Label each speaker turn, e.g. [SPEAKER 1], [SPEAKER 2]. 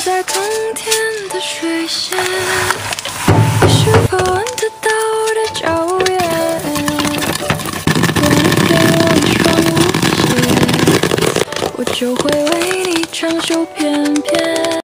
[SPEAKER 1] 在冬天的水线，你是否闻得到我的脚印？如果你给我一双舞鞋，我就会为你长袖翩翩。